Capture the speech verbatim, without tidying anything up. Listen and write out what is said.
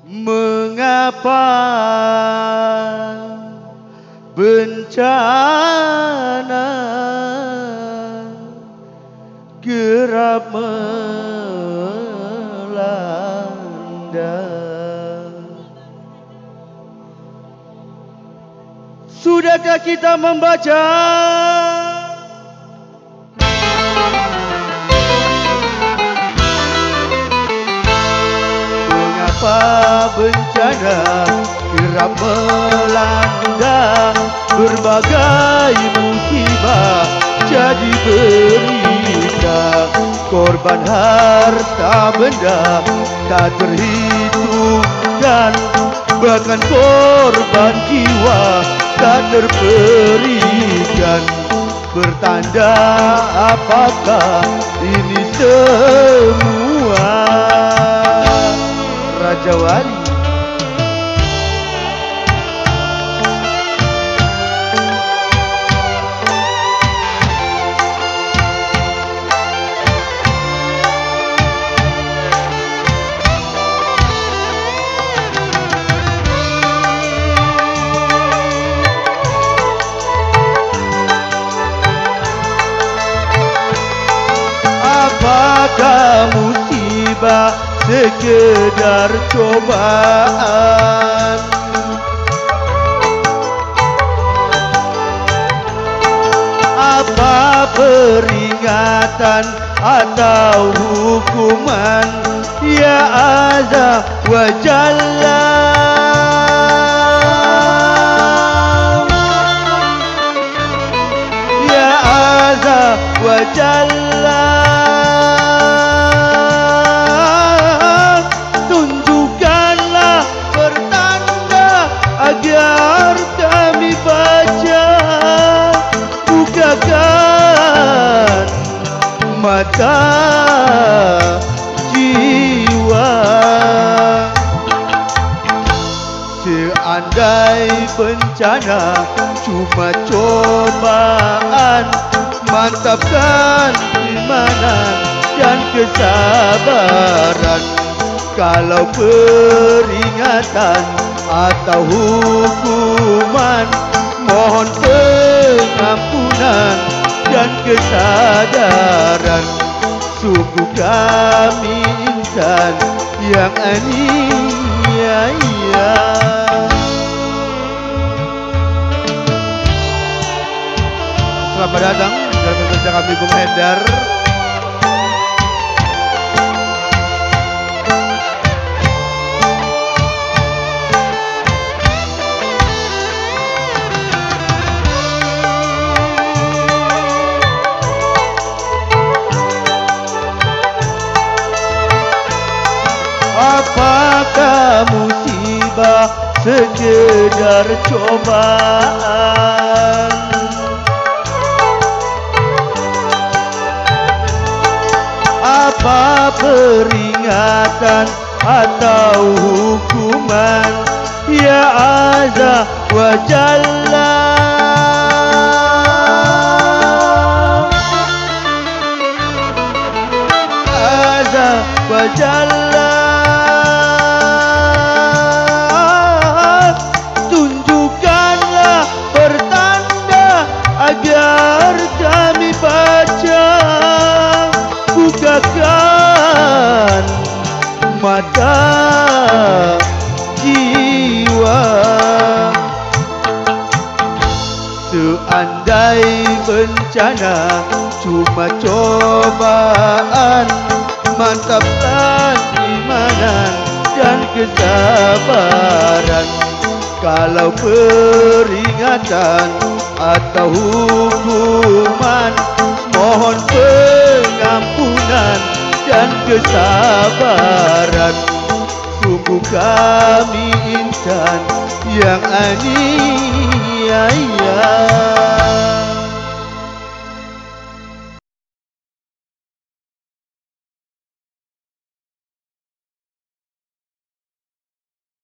Mengapa bencana kerap melanda? Sudahkah kita membaca? Mengapa bencana kerap melanda? Berbagai musibah jadi berita, korban harta benda tak terhitungkan, bahkan korban jiwa tak terperikan. Bertanda apakah ini semua? Raja Wali. Apakah musibah sekedar cobaan? Apa peringatan atau hukuman? Ya Azza wa Jalla, Ya Azza wa Jalla, tunjukkanlah pertanda agar kami baca, bukakan mata jiwa. Seandai bencana cuma cobaan, mantapkan keimanan dan kesabaran. Kalau peringatan atau hukuman, mohon pengampunan dan kesadaran. Sungguh kami insan yang aniaya. Selamat datang dalam bekerja kami Bung Hendar. Apakah musibah sekedar cobaan? Apa peringatan atau hukuman? Ya Azza wa Jalla, Azza wa Jalla, tunjukkanlah pertanda agar kami baca, bukakan mata jiwa. Seandai bencana cuma cobaan, mantapkan keimanan dan kesabaran. Kalau peringatan atau hukuman, mohon pengampunan dan kesabaran. Sungguh kami insan yang aniaya.